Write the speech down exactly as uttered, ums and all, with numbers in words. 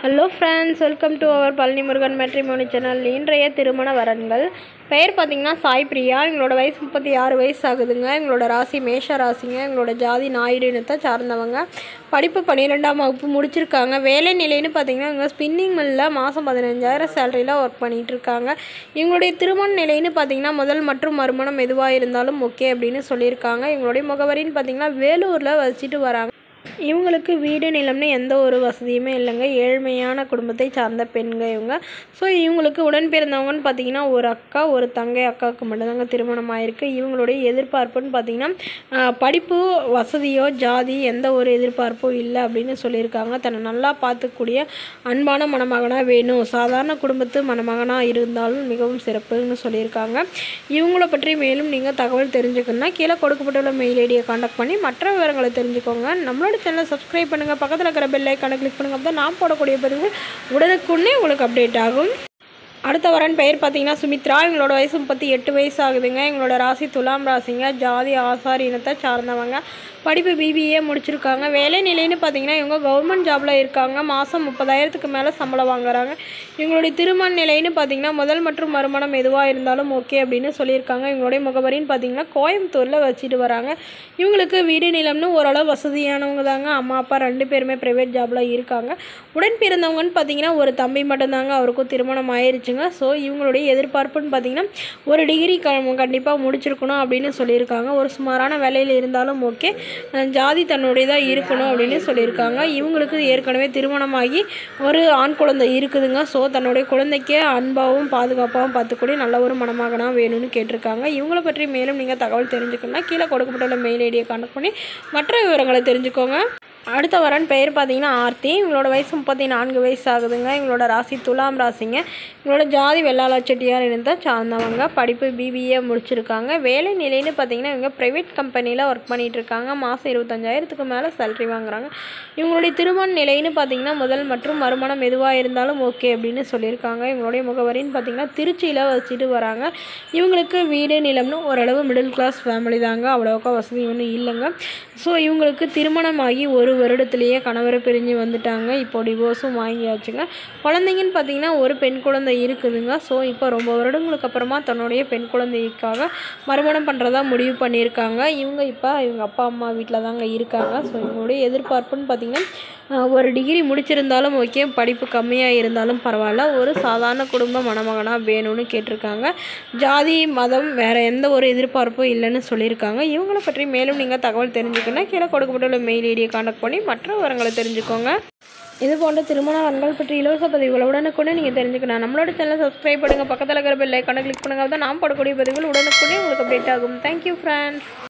Hello friends, welcome to our Palani Murugan matrimony channel. இன்றைய திருமண வரன்கள் பெயர் பார்த்திங்கன்னா சாய் பிரியா. எங்களோட வயசு முப்பத்தி ஆறு வயசு ஆகுதுங்க. எங்களோட ராசி மேஷ ராசிங்க. எங்களோட ஜாதி நாயுடு இனத்தை சார்ந்தவங்க. படிப்பு பன்னிரெண்டாம் வகுப்பு முடிச்சிருக்காங்க. வேலை நிலைன்னு பார்த்திங்கன்னா இவங்க ஸ்பின்னிங் மில்லில் மாதம் பதினஞ்சாயிரம் சேலரியில் ஒர்க் பண்ணிகிட்டு இருக்காங்க. இவங்களுடைய திருமண நிலைன்னு பார்த்திங்கன்னா முதல் மற்றும் மறுமணம் எதுவாக இருந்தாலும் ஓகே அப்படின்னு சொல்லியிருக்காங்க. இவங்களுடைய முகவரின்னு பார்த்திங்கன்னா வேலூரில் வச்சுட்டு வராங்க. இவங்களுக்கு வீடு நிலம்னு எந்த ஒரு வசதியுமே இல்லைங்க. ஏழ்மையான குடும்பத்தை சார்ந்த பெண்கள் இவங்க. ஸோ இவங்களுக்கு உடன் பிறந்தவங்கன்னு பார்த்திங்கன்னா ஒரு அக்கா ஒரு தங்கை. அக்காவுக்கு மட்டும்தாங்க திருமணம் ஆயிருக்கு. இவங்களுடைய எதிர்பார்ப்புன்னு பார்த்திங்கன்னா படிப்பு வசதியோ ஜாதி எந்த ஒரு எதிர்பார்ப்பும் இல்லை அப்படின்னு சொல்லியிருக்காங்க. தன்னை நல்லா பார்த்துக்கூடிய அன்பான மணமகனாக வேணும். சாதாரண குடும்பத்து மணமகனாக இருந்தாலும் மிகவும் சிறப்புன்னு சொல்லியிருக்காங்க. இவங்கள பற்றி மேலும் நீங்கள் தகவல் தெரிஞ்சுக்கணுன்னா கீழே கொடுக்கப்பட்டுள்ள மெயில் ஐடியை கான்டாக்ட் பண்ணி மற்ற விவரங்களை தெரிஞ்சுக்கோங்க. நம்மளோட சேனலை சப்ஸ்கிரைப் பண்ணுங்கள். பக்கத்தில் இருக்கிற பெல் ஐக்கானை கிளிக் பண்ணுங்கள். அப்போ தான் நான் போடக்கூடிய பதிவு உடனுக்குடனே உங்களுக்கு அப்டேட் ஆகும். அடுத்த வரன் பெயர் பார்த்தீங்கன்னா சுமித்ரா. எங்களோட வயசு முப்பத்தி எட்டு வயசு ஆகுதுங்க. எங்களோட ராசி துலாம் ராசிங்க. ஜாதி ஆசார் இனத்தை சார்ந்தவங்க. படிப்பு பிபிஏ முடிச்சிருக்காங்க. வேலை நிலைன்னு பார்த்தீங்கன்னா இவங்க கவர்மெண்ட் ஜாபில் இருக்காங்க. மாதம் முப்பதாயிரத்துக்கு மேலே சம்பளம் வாங்குறாங்க. இவங்களுடைய திருமண நிலைன்னு பார்த்தீங்கன்னா முதல் மற்றும் மறுமணம் எதுவாக இருந்தாலும் ஓகே அப்படின்னு சொல்லியிருக்காங்க. இவங்களுடைய முகவரின்னு பார்த்தீங்கன்னா கோயம்புத்தூரில் வச்சுட்டு வராங்க. இவங்களுக்கு வீடு நிலம்னு ஓரளவு வசதியானவங்க தாங்க. அம்மா அப்பா ரெண்டு பேருமே ப்ரைவேட் ஜாபில் இருக்காங்க. உடன் பிறந்தவங்கன்னு பார்த்தீங்கன்னா ஒரு தம்பி மட்டும்தாங்க. அவருக்கும் திருமணம் ஆயிடுச்சுங்க. ஸோ இவங்களுடைய எதிர்பார்ப்புன்னு பார்த்தீங்கன்னா ஒரு டிகிரி க கண்டிப்பாக முடிச்சிருக்கணும் அப்படின்னு சொல்லியிருக்காங்க. ஒரு சுமாரான வேலையில் இருந்தாலும் ஓகே. ஜாதி தன்னுடையதாக இருக்கணும் அப்படின்னு சொல்லியிருக்காங்க. இவங்களுக்கு ஏற்கனவே திருமணமாகி ஒரு ஆண் குழந்தை இருக்குதுங்க. ஸோ தன்னுடைய குழந்தைக்கு அன்பாகவும் பாதுகாப்பாகவும் பார்த்துக்கூடிய நல்ல ஒரு மணமகனாக வேணும்னு கேட்டிருக்காங்க. இவங்களை பற்றி மேலும் நீங்கள் தகவல் தெரிஞ்சுக்கணும்னா கீழே கொடுக்கப்பட்டுள்ள மெயில் ஐடியை கான்டாக்ட் பண்ணி மற்ற விவரங்களை தெரிஞ்சுக்கோங்க. அடுத்த வரன் பெயர் பார்த்தீங்கன்னா ஆர்த்தி. இவங்களோட வயசு முப்பத்தி நான்கு வயசு ஆகுதுங்க. இவங்களோட ராசி துலாம் ராசிங்க. இவங்களோட ஜாதி வெள்ளாள செட்டியார் இனத்தை சார்ந்தவங்க. படிப்பு பிபிஏ முடிச்சிருக்காங்க. வேலை நிலைன்னு பார்த்தீங்கன்னா இவங்க ப்ரைவேட் கம்பெனியில் ஒர்க் பண்ணிகிட்டு இருக்காங்க. மாதம் இருபத்தஞ்சாயிரத்துக்கு மேலே சேலரி வாங்குறாங்க. இவங்களுடைய திருமண நிலைன்னு பார்த்தீங்கன்னா முதல் மற்றும் மறுமணம் எதுவாக இருந்தாலும் ஓகே அப்படின்னு சொல்லியிருக்காங்க. இவங்களுடைய முகவரின்னு பார்த்தீங்கன்னா திருச்சியில் வச்சுட்டு வராங்க. இவங்களுக்கு வீடு நிலம்னு ஓரளவு மிடில் கிளாஸ் ஃபேமிலி தாங்க. அவ்வளோக்கா வசதி ஒன்றும் இல்லைங்க. ஸோ இவங்களுக்கு திருமணமாகி ஒரு வருடத்துலேயே கணவரை பிரிஞ்சு வந்துட்டாங்க. இப்போ டிவோர்ஸும் வாங்கியாச்சுங்க. குழந்தைங்கன்னு பார்த்தீங்கன்னா ஒரு பெண் குழந்தை இருக்குதுங்க. ஸோ இப்போ ரொம்ப வருடங்களுக்கு அப்புறமா தன்னுடைய பெண் குழந்தைக்காக மறுமணம் பண்ணுறதா முடிவு பண்ணியிருக்காங்க. இவங்க இப்போ இவங்க அப்பா அம்மா வீட்டில் தாங்க இருக்காங்க. ஸோ இவங்களுடைய எதிர்பார்ப்புன்னு பார்த்திங்கன்னா ஒரு டிகிரி முடிச்சிருந்தாலும் ஓகே, படிப்பு கம்மியாக இருந்தாலும் பரவாயில்ல, ஒரு சாதாரண குடும்ப மணமகனாக வேணும்னு கேட்டிருக்காங்க. ஜாதி மதம் வேறு எந்த ஒரு எதிர்பார்ப்பும் இல்லைன்னு சொல்லியிருக்காங்க. இவங்களை பற்றி மேலும் நீங்கள் தகவல் தெரிஞ்சுக்கணும்னா கீழே கொடுக்கப்பட்டுள்ள மெயில் ஐடியை கான்டாக்ட் பண்ணி மற்ற விவரங்களை தெரிஞ்சுக்கோங்க. இது போன்ற திருமண வரன்கள் பற்றி இலவச பதிவுகளை உடனுக்குடனே நீங்கள் தெரிஞ்சுக்கணும். நம்மளோட சேனலை சப்ஸ்கிரைப் பண்ணுங்கள். பக்கத்தில் இருக்கிற பெல் ஐக்கானை கிளிக் பண்ணுங்கள். தான் நான் போடக்கூடிய பதிவுகள் உடனுக்குடனே உங்களுக்கு அப்டேட் ஆகும். Thank you friends.